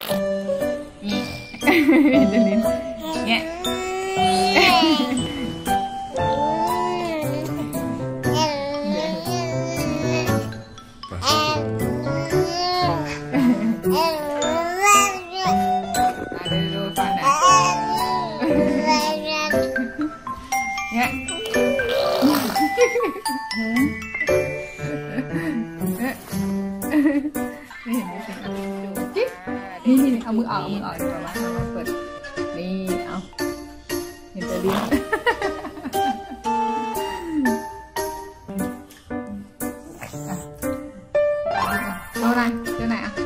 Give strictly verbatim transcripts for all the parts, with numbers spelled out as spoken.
นี่ดูลิ้นเนี่ยดูฟันนะเนี่ยนี่เห็นไหมสินี่นี่เอามือออกเอามือออกดีกว่าว่าเปิดนี่เอาเห็นแต่ลิ้นเอาอะไรเจ้าไหนอ่ะ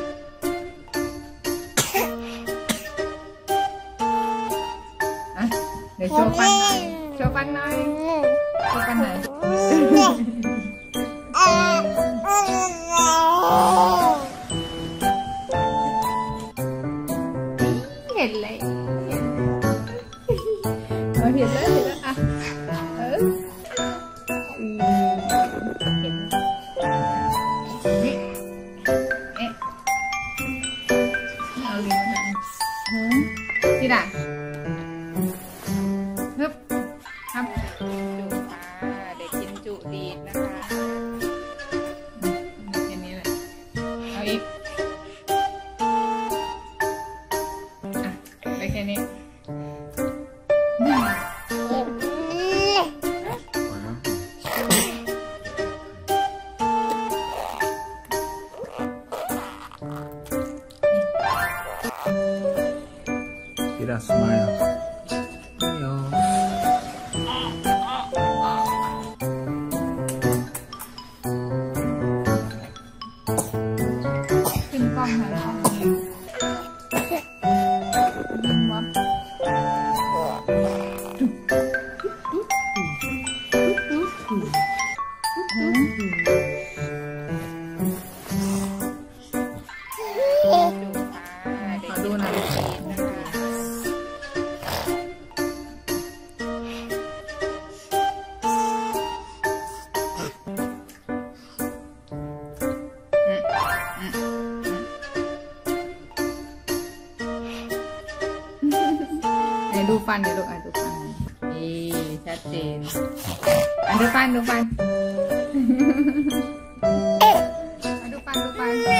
อ่ะเดี๋ยวโชว์ฟันหน่อยโชว์ฟันหน่อยโชว์ฟันหน่อยเห็นเลยเห็นเลยเห็นแล้วอ่ะเออเห็นนี่เอ๊ะเอาลิ้นมาที่ด่าฮึบครับจุปลาเด็กกินจุดีนะคะแค่นี้แหละเอาอีกอ่ะไปแค่นี้ Kita smile. Ayo. ขึ้นกล้องถ่ายกล้องยิ้มวับขอดูหน่อยไหนดูฟันเดี๋ยวลูกอ่ะดูฟันนี่ชัดเจนอ่ะดูฟันดูฟันดูฟันดูฟัน